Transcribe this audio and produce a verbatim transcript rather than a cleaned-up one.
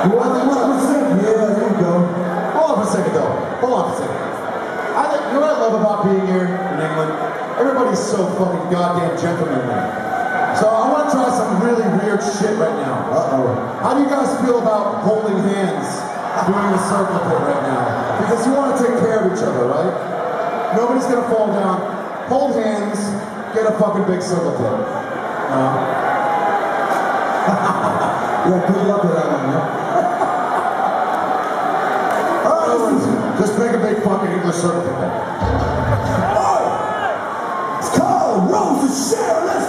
You want to one percent? Yeah, there you go. Hold on for a second, though. Hold on for a second. I think, you know what I love about being here in England? Everybody's so fucking goddamn gentlemanly. So I want to try some really weird shit right now. Uh-oh. How do you guys feel about holding hands doing a circle pit right now? Because you want to take care of each other, right? Nobody's going to fall down. Hold hands, get a fucking big circle pit. Uh, Yeah, good luck with that one, man. Alright, just make a big fucking English circle pit. Oh! It's called Rose and Sharyn. Let's